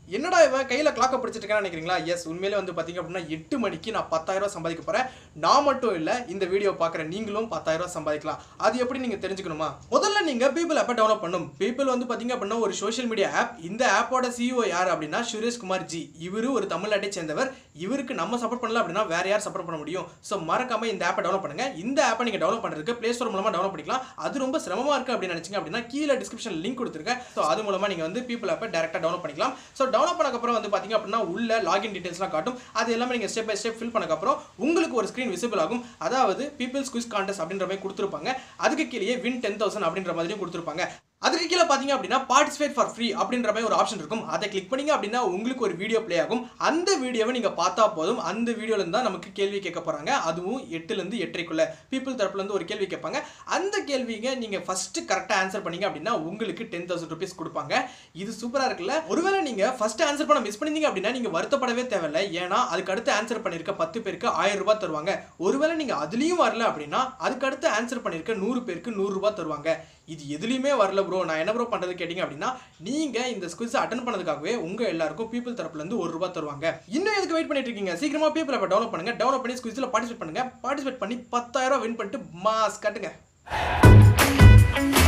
என்னடா இவன் கையில் கிளாக்கை பிடிச்சிட்டு இருக்கான்னு நினைக்கிறீங்களா? எஸ், உண்மையிலே வந்து பார்த்தீங்க அப்படின்னா 8 மணிக்கு நான் 10,000 சம்பாதிக்க போகிறேன். நான் மட்டும் இல்லை, இந்த வீடியோ பார்க்குற நீங்களும் 10,000 சம்பாதிக்கலாம். அது எப்படி நீங்கள் தெரிஞ்சுக்கணுமா? முதல்ல நீங்கள் பீப்பிள் ஆப்பை டவுன்லோட் பண்ணணும். பீப்பிள் வந்து பார்த்தீங்க அப்படின்னா ஒரு சோஷியல் மீடியா ஆப். இந்த ஆப்போட CEO யார் அப்படின்னா சுரேஷ் குமார் ஜி. இவரு ஒரு தமிழ்நாட்டை சேர்ந்தவர். இவருக்கு நம்ம சப்போர்ட் பண்ணல அப்படின்னா வேற யார் சப்போர்ட் பண்ண முடியும்? ஸோ மறக்காம இந்த ஆப்பை டவுன்லோட் பண்ணுங்க. இந்த ஆப்பை நீங்கள் டவுன்லோட் பண்ணுறதுக்கு பிளே ஸ்டோர் மூலமாக டவுன்லோட் பண்ணிக்கலாம். அது ரொம்ப சிரமமாக இருக்குது அப்படின்னு நினைச்சிங்க அப்படின்னா கீழே டிஸ்கிரிப்ஷன் லிங்க் கொடுத்துருக்கேன். ஸோ அது மூலமாக நீங்கள் வந்து பீப்பிள் ஆப்பை டேரெக்டாக டவுன்லோட் பண்ணிக்கலாம். ஸோ டவுன்லோட் பண்ணக்கப்புறம் வந்து பார்த்தீங்க அப்படின்னா உள்ள லாகின் டீடைல்ஸ்லாம் காட்டும். அது எல்லாமே நீங்கள் ஸ்டெப் பை ஸ்டெப் ஃபில் பண்ணக்கப்புறம் உங்களுக்கு ஒரு ஸ்க்ரீன் விசிபிள் ஆகும். அதாவது பீப்பிள்ஸ் குவிஸ் கான்டெஸ்ட் அப்படின்ற மாதிரி கொடுத்துருப்பாங்க. அதுக்கு கீழே வின் 10,000 அப்படின்ற மாதிரியும் கொடுத்துருப்பாங்க. அதுக்கு கீழே பார்த்தீங்க அப்படின்னா பார்ட்டிசிபேட் ஃபார் ஃப்ரீ அப்படின்ற மாதிரி ஒரு ஆப்ஷன் இருக்கும். அதை கிளிக் பண்ணீங்க அப்படின்னா உங்களுக்கு ஒரு வீடியோ ப்ளே ஆகும். அந்த வீடியோவை நீங்கள் பார்த்தா போதும். அந்த வீடியோலேருந்து தான் நமக்கு கேள்வி கேட்க போகிறாங்க. அதுவும் 8லேருந்து 8:30க்குள்ள பீப்புள் தரப்புலேருந்து ஒரு கேள்வி கேட்பாங்க. அந்த கேள்விங்க நீங்கள் ஃபஸ்ட்டு கரெக்டாக ஆன்சர் பண்ணீங்க அப்படின்னா உங்களுக்கு 10,000 rupees கொடுப்பாங்க. இது சூப்பராக இருக்குல்ல? ஒருவேளை நீங்கள் ஃபஸ்ட்டு ஆன்சர் பண்ண மிஸ் பண்ணிங்க அப்படின்னா நீங்கள் வருத்தப்படவே தேவையில்லை. ஏன்னா அதுக்கு அடுத்து ஆன்சர் பண்ணியிருக்க 10 பேருக்கு 1000 ரூபாய் தருவாங்க. ஒருவேளை நீங்கள் அதுலேயும் வரல அப்படின்னா அதுக்கு அடுத்து ஆன்சர் பண்ணியிருக்க 100 பேருக்கு 100 ரூபாய் தருவாங்க. இது எதுலையுமே வரல ப்ரோ, நான் என்ன ப்ரோ பண்ணுறது கேட்டிங்க அப்படின்னா நீங்கள் இந்த குவிஸ் அட்டன் பண்ணதுக்காகவே உங்கள் எல்லாருக்கும் பீப்பிள் தரப்புலேருந்து 1 ரூபாய் தருவாங்க. இன்னும் எதுக்கு வெயிட் பண்ணிட்டு இருக்கீங்க? சீக்கிரமாக பீப்பிள் ஆப்பை டவுன்லோட் பண்ணுங்க. டவுன்லோட் பண்ணி குவிஸில் பார்ட்டிசிபேட் பண்ணுங்க. பார்ட்டிசிபேட் பண்ணி 10,000 வின் பண்ணிட்டு மாஸ் கட்டுங்க.